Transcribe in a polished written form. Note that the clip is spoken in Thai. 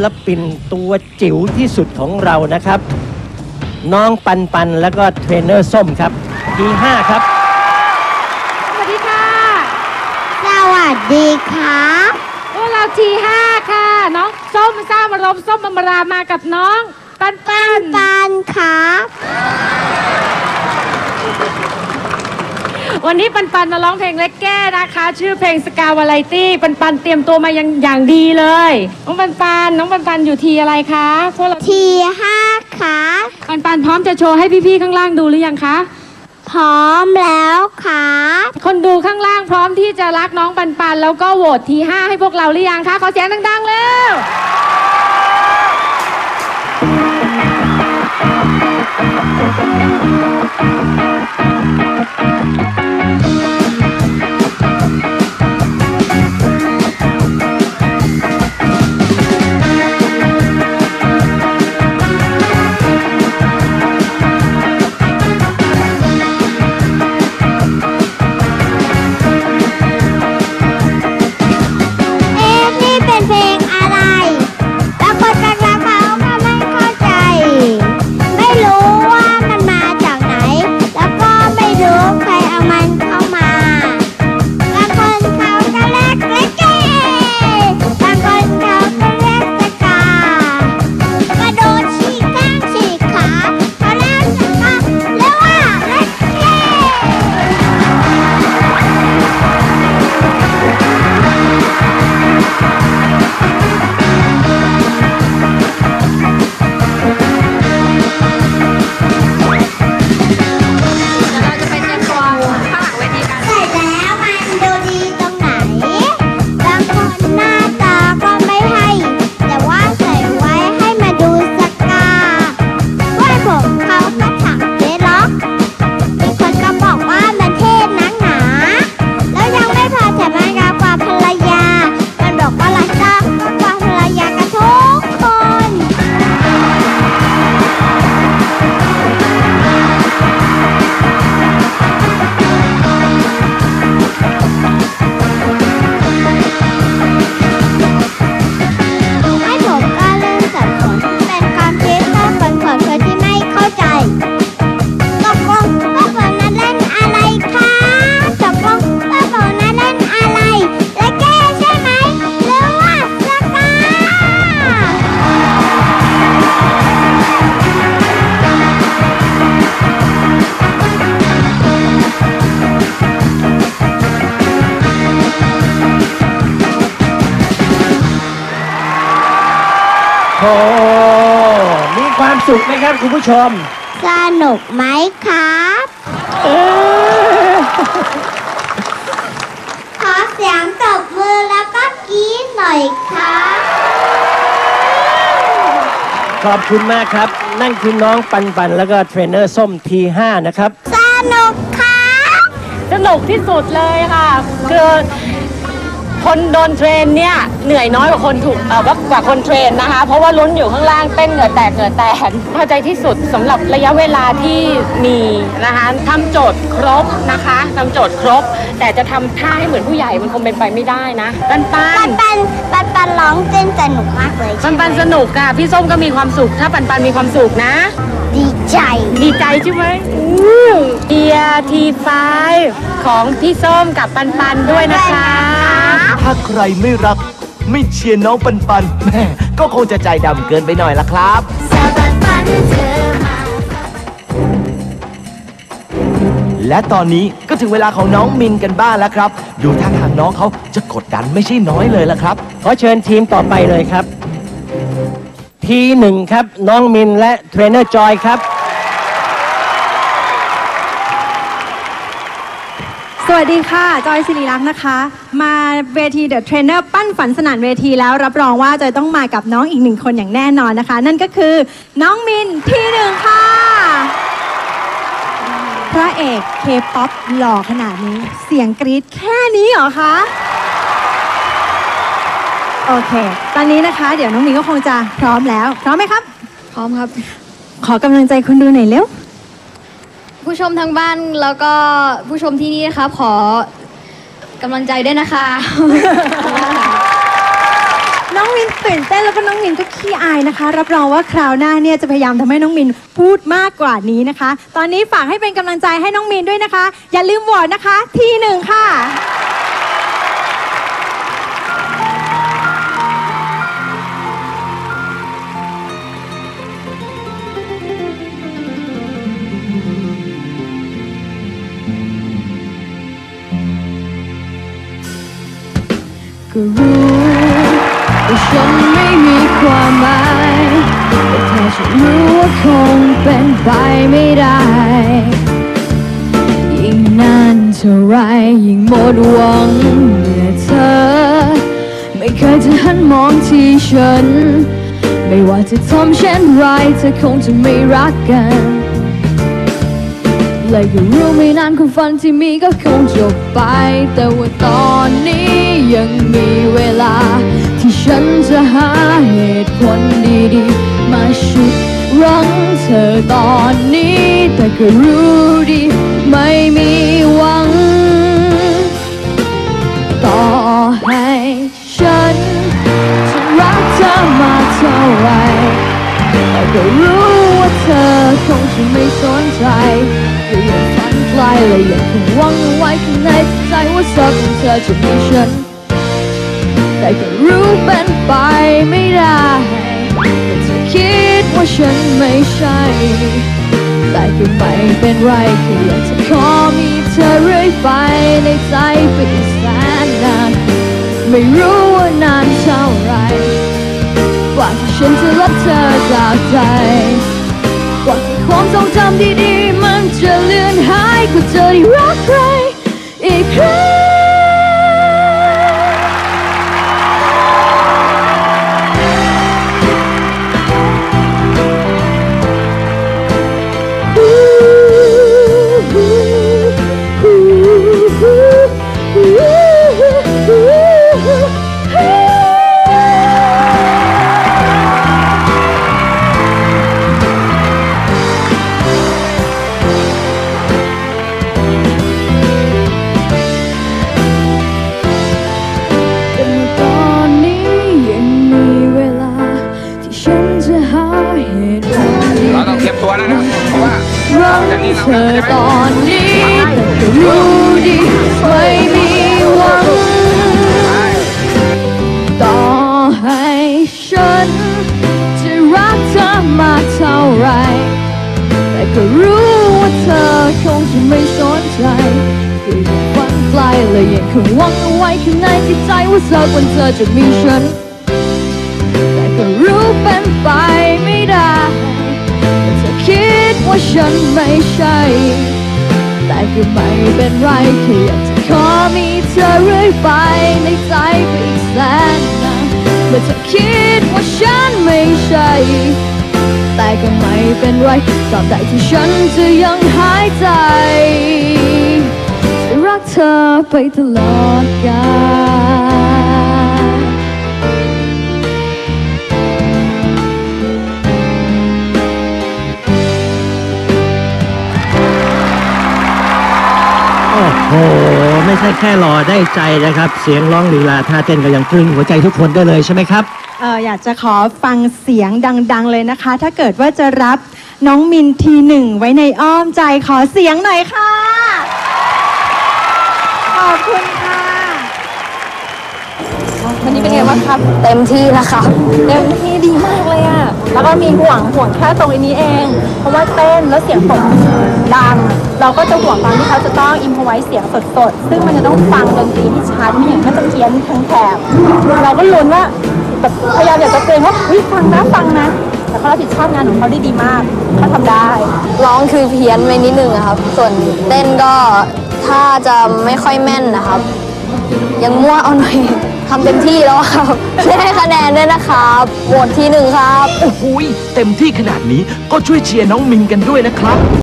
ลปินตัวจิ๋วที่สุดของเรานะครับน้องปันปันแล้วก็เทรนเนอร์ส้มครับที5ครับสวัสดีค่ะสวัสดีครับพวกเราที5ค่ะน้องส้มสร้างอารมณ์ส้มอมรามากับน้องปันปันครับวันนี้ปันปันมาร้องเพลงเล็กแก้นะคะชื่อเพลงสกาวาไรตี้ปันปันเตรียมตัวมาอย่างดีเลยน้องปันปันอยู่ทีอะไรคะพวกเราที5ครับปันปันพร้อมจะโชว์ให้พี่ๆข้างล่างดูหรือยังคะพร้อมแล้วครับคนดูข้างล่างพร้อมที่จะรักน้องปันปันแล้วก็โหวตที5ให้พวกเราหรือยังคะขอเสียงดังๆเร็วโอ้มีความสุขไหมครับคุณผู้ชมสนุกไหมครับขอเสียงตบมือแล้วก็กรี๊ดหน่อยครับขอบคุณมากครับนั่นคือน้องปันปันแล้วก็เทรนเนอร์ส้มที5นะครับสนุกครับสนุกที่สุดเลยค่ะคือคนโดนเทรนเนี่ยเหนื่อยน้อยกว่าคนถูกกว่าคนเทรนนะคะเพราะว่าลุ้นอยู่ข้างล่างเต้นเหงื่อแตกพอใจที่สุดสำหรับระยะเวลาที่มีนะคะทำโจทย์ครบนะคะทำโจทย์ครบแต่จะทำท่าให้เหมือนผู้ใหญ่มันคงเป็นไปไม่ได้นะปันร้องเต้นสนุกมากเลยปันสนุกค่ะพี่ส้มก็มีความสุขถ้าปันมีความสุขนะดีใจใช่ไหมเดียทีไฟของพี่ส้มกับปันด้วยนะคะถ้าใครไม่รักไม่เชียร์น้องปันแม่ก็คงจะใจดำเกินไปหน่อยละครับและตอนนี้ก็ถึงเวลาของน้องมินกันบ้างแล้วครับดูท่าทางน้องเขาจะกดดันไม่ใช่น้อยเลยละครับขอเชิญทีมต่อไปเลยครับที1ครับน้องมินและเทรนเนอร์จอยครับสวัสดีค่ะจอยศิริรักษ์นะคะมาเวทีเดอะเทรนเนอร์ปั้นฝันสนานเวทีแล้วรับรองว่าจอยต้องมากับน้องอีก1คนอย่างแน่นอนนะคะนั่นก็คือน้องมินที1ค่ะพระเอกเคป๊อปหล่อขนาดนี้เสียงกรี๊ดแค่นี้เหรอคะโอเคตอนนี้นะคะเดี๋ยวน้องมินก็คงจะพร้อมแล้วพร้อมไหมครับพร้อมครับขอกำลังใจคนดูหน่อยเร็วผู้ชมทางบ้านแล้วก็ผู้ชมที่นี่นะคะขอกำลังใจด้วยนะคะน้องมินตื่นเต้นแล้วก็น้องมินก็ขี้อายนะคะ รับรองว่าคราวหน้าเนี่ยจะพยายามทำให้น้องมินพูดมากกว่านี้นะคะ ตอนนี้ฝากให้เป็นกำลังใจให้น้องมินด้วยนะคะ อย่าลืมโหวตนะคะที่1ค่ะก็รู้ว่าฉันไม่มีความหมายแต่ถ้าฉันรู้ว่าคงเป็นไปไม่ได้ยิ่งนานเท่าไรยิ่งหมดหวังเมื่อเธอไม่เคยจะหันมองที่ฉันไม่ว่าจะทำเช่นไรเธอคงจะไม่รักกันเลยก็รู้ไม่นานความฝันที่มีก็คงจบไปแต่ว่าตอนนี้ยังมีเวลาที่ฉันจะหาเหตุผลดีๆมาชุดรั้งเธอตอนนี้แต่ก็รู้ดีไม่มีหวังต่อให้ฉันจะรักเธอมาเท่าไรแต่ก็รู้ว่าเธอคงจะไม่สนใจก็ยังฝันไกลและยังคงหวังไว้ข้างในใจว่าสักวันเธอจะมีฉันแต่ก็รู้เป็นไปไม่ได้แต่เธอคิดว่าฉันไม่ใช่แต่ก็ไม่เป็นไรแค่อยากจะขอมีเธอเรื่อยไปในใจไปอีกแสนนานไม่รู้ว่านานเท่าไรกว่าที่ฉันจะรับเธอจากใจกว่าที่ความทรงจำดีๆมันจะเลือนหายกว่าเธอได้รักใครอีกครั้งเธอตอนนี้แต่ก็รู้ดีไม่มีหวังต่อให้ฉันจะรักเธอมาเท่าไรแต่ก็รู้ว่าเธอคงจะไม่สนใจก็ยังฝันไกลและยังคงหวังเอาไว้ข้างในจิตใจว่าสักวันเธอจะมีฉันแต่ก็รู้เป็นไปไม่ได้คิดว่าฉันไม่ใช่แต่ก็ไม่เป็นไรแค่อยากจะขอมีเธอเรื่อยไปในใจไปอีกแสนนานเมื่อเธอคิดว่าฉันไม่ใช่แต่ก็ไม่เป็นไรตราบใดที่ฉันจะยังหายใจจะรักเธอไปตลอดกาลโอ้โหไม่ใช่แค่รอได้ใจนะครับเสียงร้องลีลาท่าเต้นก็ยังตรึงหัวใจทุกคนได้เลยใช่ไหมครับอยากจะขอฟังเสียงดังๆเลยนะคะถ้าเกิดว่าจะรับน้องมินทีหนึ่งไว้ในอ้อมใจขอเสียงหน่อยค่ะขอบคุณค่ะวันนี้เป็นไงบ้างครับเต็มที่แล้วครับเต็มที่ดีมากเลยอะแล้วก็มีห่วงแค่ตรงนี้เองเพราะว่าเต้นแล้วเสียงตกดังเราก็จะห่วงตอนที่เขาจะต้องอิมพอไว้เสียงสดๆซึ่งมันจะต้องฟังดนตรีที่ชัดไม่อย่างมันจะเพี้ยนทั้งแถบเราก็ลุ้นว่าแบบพยายามอยากจะเตือนว่าฟังนะแต่เขารับผิดชอบงานของเขาได้ดีมากเขาทำได้ร้องคือเพี้ยนไปนิดนึงครับส่วนเต้นก็ถ้าจะไม่ค่อยแม่นนะครับยังมั่วเอาหน่อยทำเต็มที่แล้วครับได้ให้คะแนนด้วยนะครับโหวตที่1ครับโอ้โหเต็มที่ขนาดนี้ก็ช่วยเชียร์น้องมินกันด้วยนะครับ